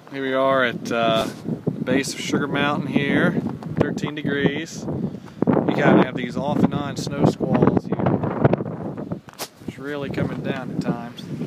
Here we are at the base of Sugar Mountain here, 13 degrees. You gotta have these off and on snow squalls here. It's really coming down at times.